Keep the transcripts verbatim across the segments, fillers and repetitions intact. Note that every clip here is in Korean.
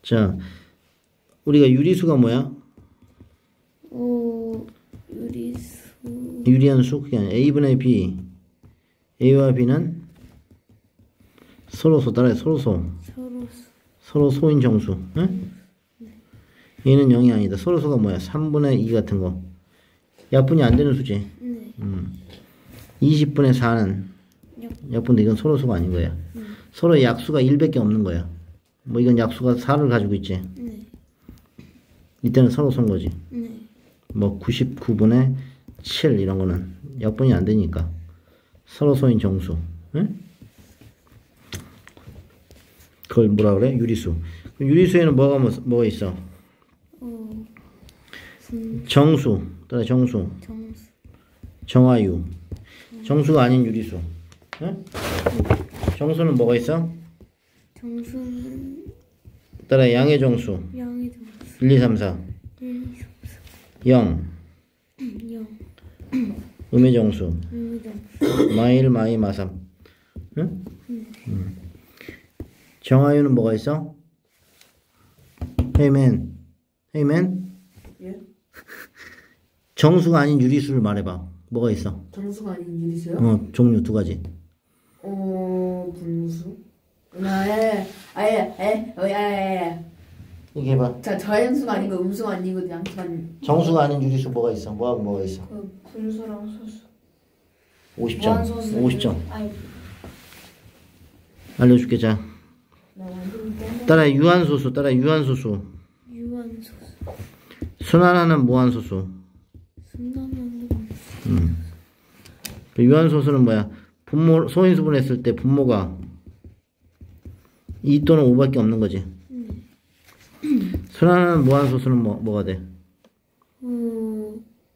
자, 우리가 유리수가 뭐야? 어, 유리수. 유리한 수 그게 아니야. A분의 B. A와 B는 서로 소 따라해. 서로 소. 서로 수. 서로 소인 정수. 응? 얘는 영이 아니다. 서로 소가 뭐야? 삼분의 이 같은 거. 약분이 안 되는 수지. 네. 음. 이십분의 사는 약. 약분데 이건 서로 소가 아닌 거야. 네. 서로의 약수가 일밖에 없는 거야. 뭐 이건 약수가 사를 가지고 있지. 네. 이때는 서로 소인 거지. 네. 뭐 구십구분의 칠 이런 거는 약분이 안 되니까 서로 소인 정수. 응? 그걸 뭐라 그래? 유리수. 유리수에는 뭐가 뭐, 뭐가 있어? 어, 분, 정수. 따라 정수. 정수. 정화유. 정수가 아닌 유리수. 응? 정수는 뭐가 있어? 정수는 따라 양의 정수. 양의 정수. 일, 이, 삼, 사. 일, 이, 삼, 영. 사. 영. 음의 정수. 음의 정수. 마일, 마이, 마삼. 응? 음. 정화유는 뭐가 있어? 헤이맨. 헤이맨? 예? 정수가 아닌 유리수를 말해봐. 뭐가 있어? 정수가 아닌 유리수요? 어, 종류 두 가지. 어, 분수? 아예, 아예, 아예, 아예, 아예. 얘기해봐. 자, 자연수가 아니고 음수가 아니고 양수가 아닌. 정수가 아닌 유리수 뭐가 있어? 뭐하고 뭐가 있어? 그 분수랑 소수. 오십 점. 무한소수. 오십 점. 아니, 알려줄게. 자. 나 완전 땡. 따라 유한소수. 따라 유한소수. 유한소수. 순환하는 무한소수. 순환하는 음. 그 유한소수는 뭐야? 분모, 소인수분 했을 때 분모가 이 또는 오밖에 없는 거지. 순환하는 무한소수는 뭐, 뭐가 돼? 어,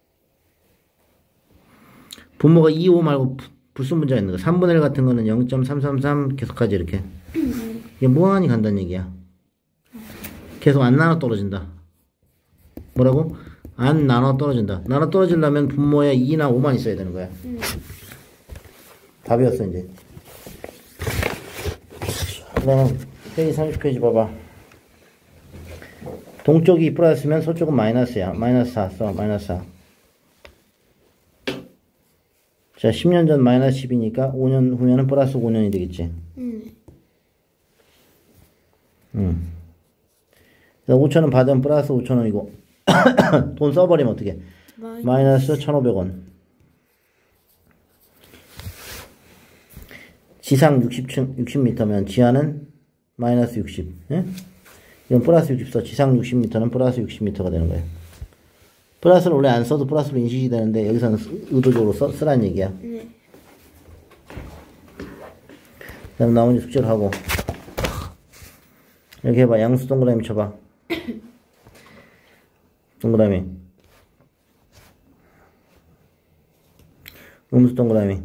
분모가 이, 오 말고 부- 불순분자가 있는 거. 삼분의 일 같은 거는 영 점 삼삼삼 계속까지 이렇게. 이게 무한히 간다는 얘기야. 계속 안 나눠 떨어진다. 뭐라고? 안 나눠 떨어진다. 나눠 떨어지려면 분모에 이나 오만 있어야 되는 거야. 답이었어, 이제. 그 다음, 페이지 삼십 페이지 봐봐. 동쪽이 플러스면 서쪽은 마이너스야. 마이너스 사 써. 마이너스 사. 자, 십 년 전 마이너스 십이니까 오 년 후면은 플러스 오 년이 되겠지. 음. 음. 그래서 오천 원 받으면 플러스 오천 원이고 돈 써버리면 어떻게? 마이, 마이너스 천오백 원. 지상 육십 층, 육십 미터면 지하는 마이너스 육십. 예? 이건 플러스 육십 써. 지상 육십 미터는 플러스 육십 미터가 되는 거예요. 플러스를 원래 안 써도 플러스로 인식이 되는데 여기서는 의도적으로 써, 쓰란 얘기야. 네. 그 다음 나머지 숙제를 하고 이렇게 해봐. 양수 동그라미 쳐봐. 동그라미. 음수 동그라미.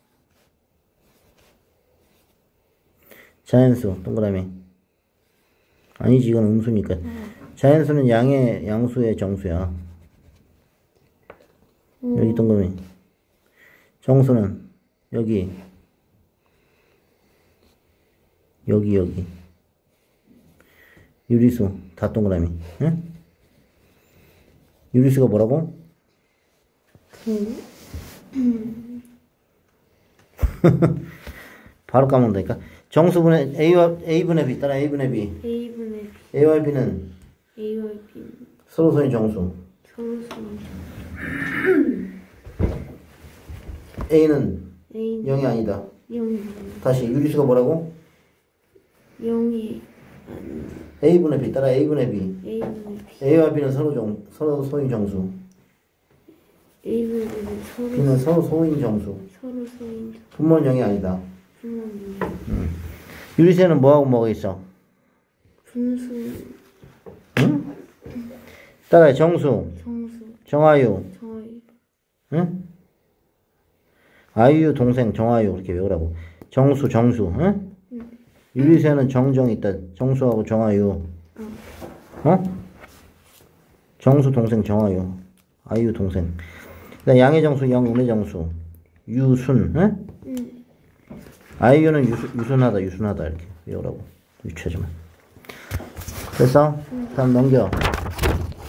자연수 동그라미. 아니지, 이건 음수니까. 자연수는 양의 양수의 정수야. 여기 동그라미. 정수는 여기 여기 여기. 유리수 다 동그라미. 응? 유리수가 뭐라고? 바로 까먹는다니까. 정수분의 A와 A분의 B 따라 A분의 B. A분의 B. A와 B는 A와 B는 서로 소인 정수. 서로 서로. A는 A는 영이 아니다. 영이 다시 유리수가 뭐라고? 영이 A분의 B 따라 A분의 B. A분의 B. A와 B는 서로 정 서로 소인 정수. A분의 B는 서로 B는 서로 소인 정수. 서로 서인 분모는 영이 아니다. 분모는 유리수에는 뭐하고 뭐가 있어? 분수 응? 따라해. 정수, 정수 정화유, 정의 응? 아유 동생 정화유 이렇게 외우라고. 정수, 정수, 응? 유리수에는 정정이 있다. 정수하고 정화유. 어? 정수 동생 정화유. 아유 동생. 그다음 양의 정수, 영, 음의 정수. 유순, 응? 응. 아이유는 유순, 유순하다, 유순하다 이렇게 외우라고. 유추하지만. 됐어? 다음 넘겨.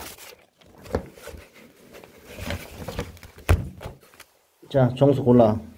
자, 정수 골라.